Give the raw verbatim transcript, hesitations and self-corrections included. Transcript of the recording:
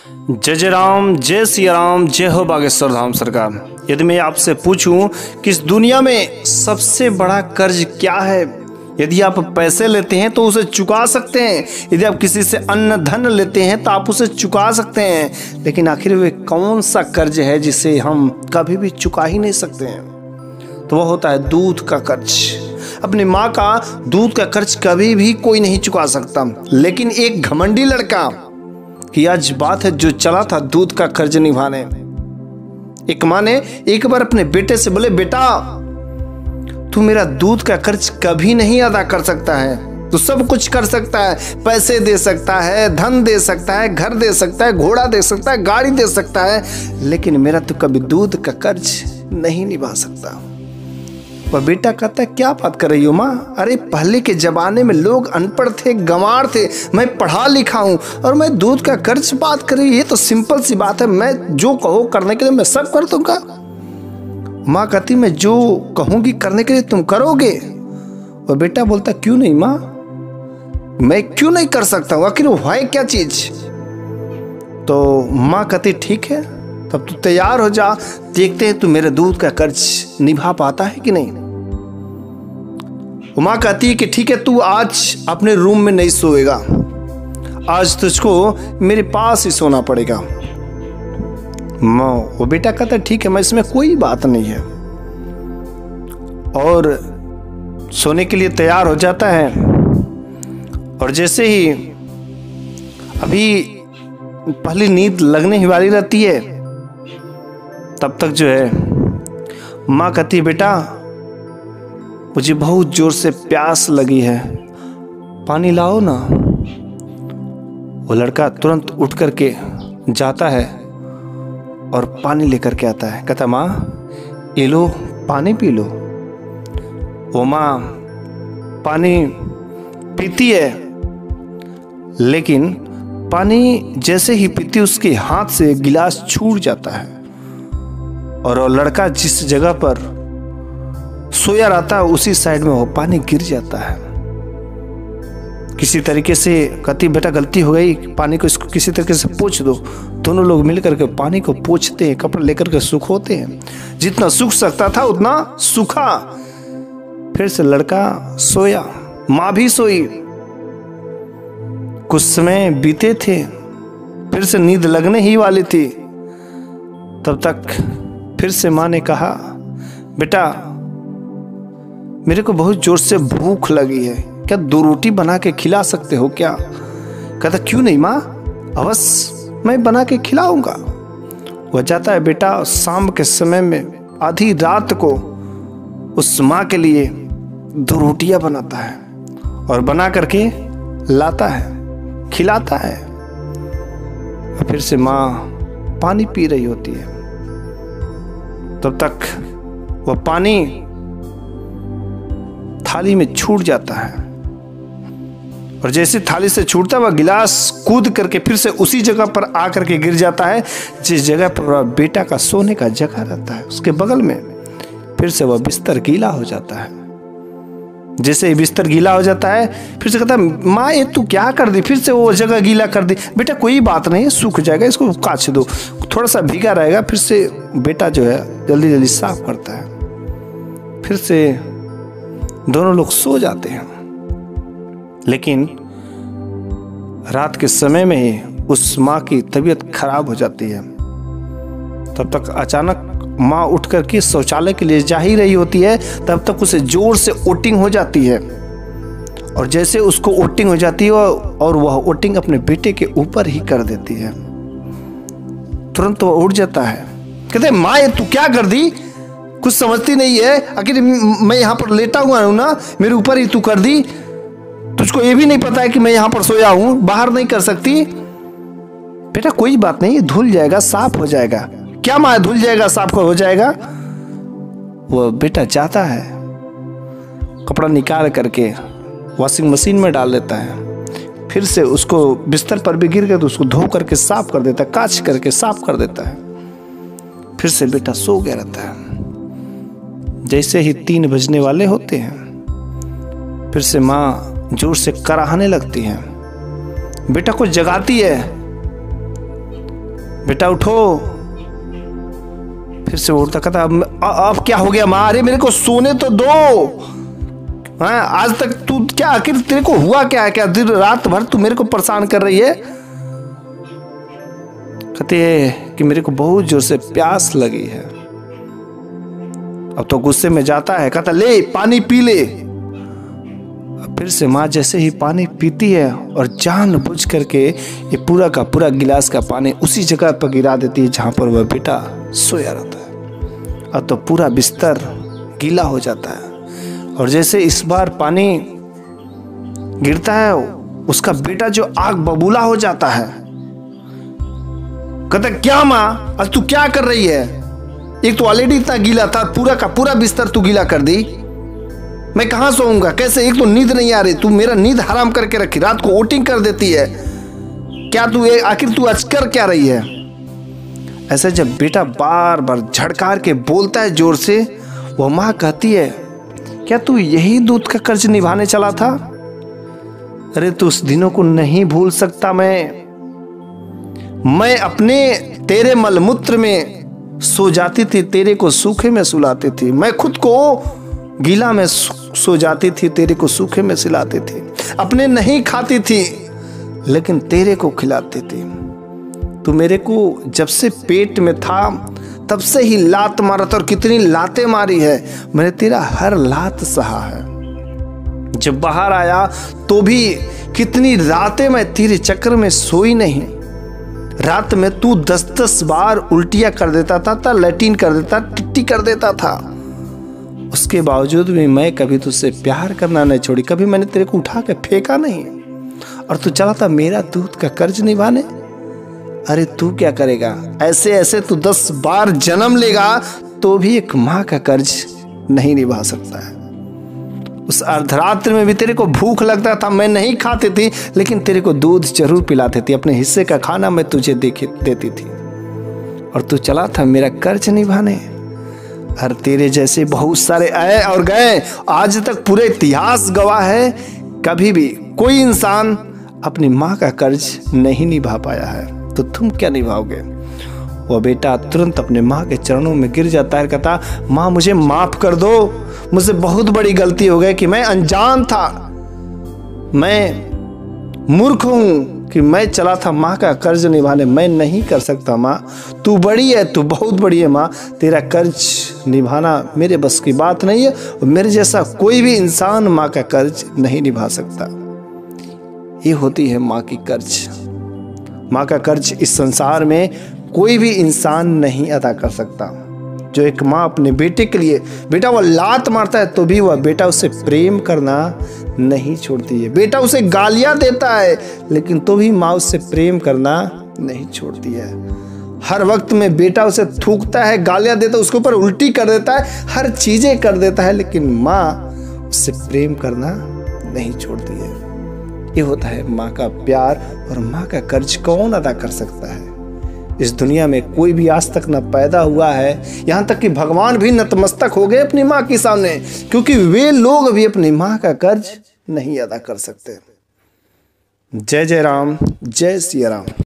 जय जय राम, जय सिया राम, जय हो बागेश्वर धाम सरकार। यदि मैं आपसे पूछूं कि इस दुनिया में सबसे बड़ा कर्ज क्या है, यदि आप पैसे लेते हैं तो उसे चुका सकते हैं, यदि आप किसी से अन्न धन लेते हैं तो आप उसे चुका सकते हैं, लेकिन आखिर वे कौन सा कर्ज है जिसे हम कभी भी चुका ही नहीं सकते हैं? तो वह होता है दूध का कर्ज। अपनी माँ का दूध का कर्ज कभी भी कोई नहीं चुका सकता, लेकिन एक घमंडी लड़का कि आज बात है जो चला था दूध का कर्ज निभाने। एक माँ ने एक बार अपने बेटे से बोले, बेटा तू मेरा दूध का कर्ज कभी नहीं अदा कर सकता है, तू सब कुछ कर सकता है, पैसे दे सकता है, धन दे सकता है, घर दे सकता है, घोड़ा दे सकता है, गाड़ी दे सकता है, लेकिन मेरा तू कभी दूध का कर्ज नहीं निभा सकता। वह बेटा कहता है, क्या बात कर रही हो माँ? अरे पहले के जमाने में लोग अनपढ़ थे, गंवार थे, मैं पढ़ा लिखा हूँ और मैं दूध का कर्ज बात कर रही, ये तो सिंपल सी बात है, मैं जो कहो करने के लिए मैं सब कर दूंगा। माँ कहती, मैं जो कहूंगी करने के लिए तुम करोगे? और बेटा बोलता, क्यों नहीं माँ, मैं क्यों नहीं कर सकता हूँ, आखिर वो है क्या चीज? तो माँ कहती, ठीक है तब तू तैयार हो जा, देखते हैं तू मेरे दूध का कर्ज निभा पाता है कि नहीं। माँ कहती है कि ठीक है, तू आज अपने रूम में नहीं सोएगा, आज तुझको मेरे पास ही सोना पड़ेगा। माँ वो बेटा कहता है, ठीक है, मैं इसमें कोई बात नहीं है, और सोने के लिए तैयार हो जाता है। और जैसे ही अभी पहली नींद लगने ही वाली रहती है, तब तक जो है माँ कहती है, बेटा मुझे बहुत जोर से प्यास लगी है, पानी लाओ ना। वो लड़का तुरंत उठ करके जाता है और पानी लेकर के आता है। कहता, माँ ये लो पानी पी लो। वो माँ पानी पीती है, लेकिन पानी जैसे ही पीती उसके हाथ से गिलास छूट जाता है और वो लड़का जिस जगह पर सोया रहता है उसी साइड में वो पानी गिर जाता है। किसी तरीके से कहती, बेटा गलती हो गई, पानी को इसको किसी तरीके से पोंछ दो। दोनों लोग मिलकर के पानी को पोंछते हैं, कपड़े लेकर के सुखोते हैं, जितना सूख सकता था उतना सूखा। फिर से लड़का सोया, माँ भी सोई। कुछ समय बीते थे, फिर से नींद लगने ही वाली थी, तब तक फिर से माँ ने कहा, बेटा मेरे को बहुत जोर से भूख लगी है, क्या दो रोटी बना के खिला सकते हो क्या? कहता, क्यों नहीं माँ, अवश्य मैं बना के खिलाऊंगा। वह जाता है, बेटा शाम के समय में आधी रात को उस माँ के लिए दो रोटियां बनाता है और बना करके लाता है, खिलाता है। और फिर से माँ पानी पी रही होती है, तब तक वह पानी थाली में छूट जाता है और जैसे थाली से छूटता वह गिलास कूद करके फिर से उसी जगह पर आकर के गिर जाता है जिस जगह पर वह बेटा का सोने का जगह रहता है, उसके बगल में। फिर से वह बिस्तर गीला हो जाता है। जैसे ही बिस्तर गीला हो जाता है, फिर से कहता है, माँ ये तू क्या कर दी? फिर से वो जगह गीला कर दी। बेटा कोई बात नहीं, सूख जाएगा, इसको काछ दो, थोड़ा सा भीगा रहेगा। फिर से बेटा जो है जल्दी जल्दी साफ करता है। फिर से दोनों लोग सो जाते हैं, लेकिन रात के समय में ही उस माँ की तबीयत खराब हो जाती है। तब तक अचानक माँ उठ करके शौचालय के लिए जा ही रही होती है, तब तक उसे जोर से ओटिंग हो जाती है। और जैसे उसको ओटिंग हो जाती है और वह ओटिंग अपने बेटे के ऊपर ही कर देती है, तुरंत वह उठ जाता है। कहते, माँ ये तू क्या कर दी? कुछ समझती नहीं है, आखिर मैं यहाँ पर लेटा हुआ हूँ ना, मेरे ऊपर ही तू कर दी। तुझको ये भी नहीं पता है कि मैं यहाँ पर सोया हूँ, बाहर नहीं कर सकती? बेटा कोई बात नहीं, धुल जाएगा, साफ हो जाएगा। क्या माँ धुल जाएगा, साफ हो जाएगा? वो बेटा जाता है, कपड़ा निकाल करके वॉशिंग मशीन में डाल देता है, फिर से उसको बिस्तर पर भी गिर गया तो उसको धो करके साफ कर देता है, काच करके साफ कर देता है। फिर से बेटा सो गया रहता है। जैसे ही तीन बजने वाले होते हैं, फिर से माँ जोर से कराहने लगती है, बेटा को जगाती है। बेटा उठो। फिर से उठता, कहता अब, अब क्या हो गया माँ? अरे मेरे को सोने तो दो। हाँ, आज तक तू क्या, आखिर तेरे को हुआ क्या है? क्या दिन रात भर तू मेरे को परेशान कर रही है? कहते हैं कि मेरे को बहुत जोर से प्यास लगी है। अब तो गुस्से में जाता है, कहता ले पानी पी ले। फिर से माँ जैसे ही पानी पीती है और जानबूझ करके ये पूरा का पूरा गिलास का पानी उसी जगह पर गिरा देती है जहाँ पर वह बेटा सोया रहता है। अब तो पूरा बिस्तर गीला हो जाता है और जैसे इस बार पानी गिरता है उसका बेटा जो आग बबूला हो जाता है। कहता क्या माँ, आज तू क्या कर रही है? एक तो ऑलरेडी इतना गीला था, पूरा का पूरा बिस्तर तू गीला कर दी। मैं कहां सोऊंगा, कैसे? एक तो नींद नहीं आ रही, तू मेरा नींद हराम करके रखी, रात को वोटिंग कर देती है। क्या तू, आखिर तू आज कर क्या रही है? ऐसे जब बेटा बार बार झड़कार के बोलता है जोर से, वो माँ कहती है क्या तू यही दूध का कर्ज निभाने चला था? अरे तू उस दिनों को नहीं भूल सकता। मैं मैं अपने तेरे मलमूत्र में सो जाती थी, तेरे को सूखे में सुलाती थी। मैं खुद को गीला में सो जाती थी, तेरे को सूखे में सिलाती थी। अपने नहीं खाती थी लेकिन तेरे को खिलाती थी। तू मेरे को जब से पेट में था तब से ही लात मारा था, और कितनी लातें मारी है मैंने, तेरा हर लात सहा है। जब बाहर आया तो भी कितनी रातें मैं तेरे चक्कर में सोई नहीं। रात में तू दस दस बार उल्टियां कर देता था, था लैट्रिन कर देता, टिट्टी कर देता था। उसके बावजूद भी मैं कभी तुझसे प्यार करना नहीं छोड़ी, कभी मैंने तेरे को उठा के फेंका नहीं। और तू चला था मेरा दूध का कर्ज निभाने। अरे तू क्या करेगा? ऐसे ऐसे तू दस बार जन्म लेगा तो भी एक माँ का कर्ज नहीं निभा सकता है। उस अर्धरात्रि में भी तेरे को भूख लगता था, मैं नहीं खाती थी लेकिन तेरे को दूध जरूर पिलाती थी। अपने हिस्से का खाना मैं तुझे देती थी और तू चला था मेरा कर्ज निभाने। हर तेरे जैसे बहुत सारे आए और गए। आज तक पूरे इतिहास गवाह है, कभी भी कोई इंसान अपनी माँ का कर्ज नहीं निभा पाया है। तो तुम क्या निभाओगे? वो बेटा तुरंत अपने माँ के चरणों में गिर जाता है, कहता माँ मुझे माफ कर दो, मुझसे बहुत बड़ी गलती हो गई कि मैं अनजान था, मैं मूर्ख हूँ कि मैं चला था माँ का कर्ज निभाने। मैं नहीं कर सकता माँ, तू बड़ी है, तू बहुत बड़ी है माँ, तेरा कर्ज निभाना मेरे बस की बात नहीं है। और मेरे जैसा कोई भी इंसान माँ का कर्ज नहीं निभा सकता। ये होती है माँ की कर्ज। माँ का कर्ज इस संसार में कोई भी इंसान नहीं अदा कर सकता। जो एक माँ अपने बेटे के लिए, बेटा वो लात मारता है तो भी वह बेटा उससे प्रेम करना नहीं छोड़ती है। बेटा उसे गालियां देता है लेकिन तो भी माँ उससे प्रेम करना नहीं छोड़ती है। हर वक्त में बेटा उसे थूकता है, गालियां देता है, उसके ऊपर उल्टी कर देता है, हर चीजें कर देता है, लेकिन माँ उससे प्रेम करना नहीं छोड़ती है। ये होता है माँ का प्यार। और माँ का कर्ज कौन अदा कर सकता है? इस दुनिया में कोई भी आज तक न पैदा हुआ है, यहाँ तक कि भगवान भी नतमस्तक हो गए अपनी माँ के सामने, क्योंकि वे लोग भी अपनी माँ का कर्ज नहीं अदा कर सकते। जय जय राम, जय सिया राम।